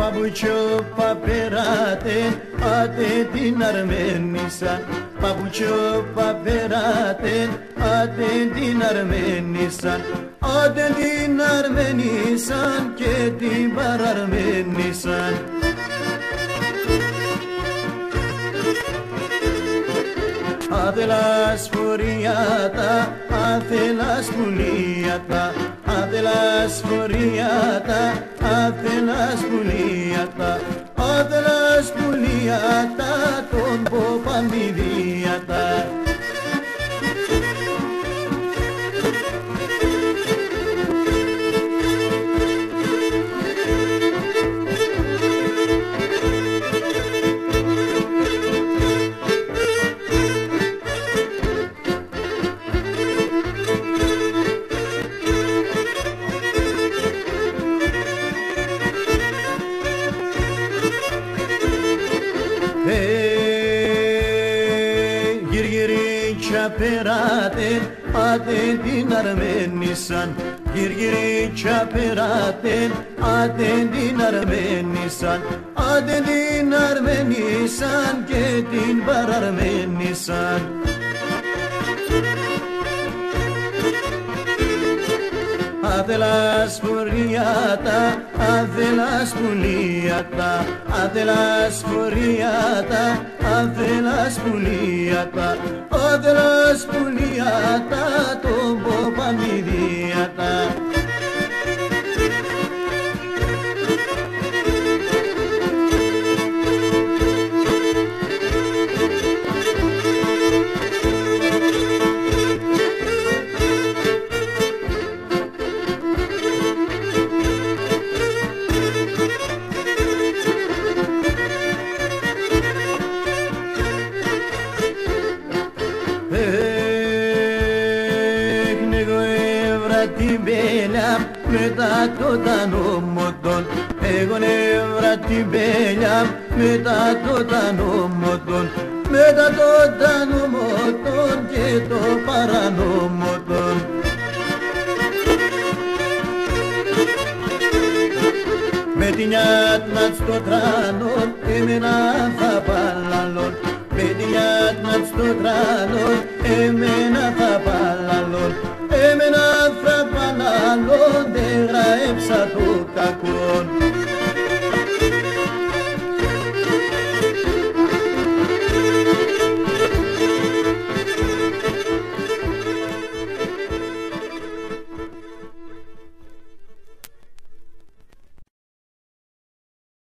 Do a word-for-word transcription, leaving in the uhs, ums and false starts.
Pabucho paperate, ate din Armenisan. Pabucho paperate, ate din Armenisan. Ate din Armenisan, che ti bar Armenisan. Adelas furiata, adelas muliata, adelas furiata, adelas muliata, adelas muliata, ton popa midiata. Çaperaten aten din Armenisan. Girgiri çaperaten aten din Armenisan. Aten din Armenisan, kedin bar Armenisan. Adelas furiata, adelas muliata, adelas furiata, adelas muliata, adelas muliata, tombo pamidiata. Την πέλια μετά το τανόμοτον. Εγώ νεύρα την πέλια μετά το τανόμοτον. Μετά το τανόμοτον και το παρανόμοτον. Με την νιάτνα στο τράνον εμένα θα παλαλών. Με την νιάτνα στο τράνον εμένα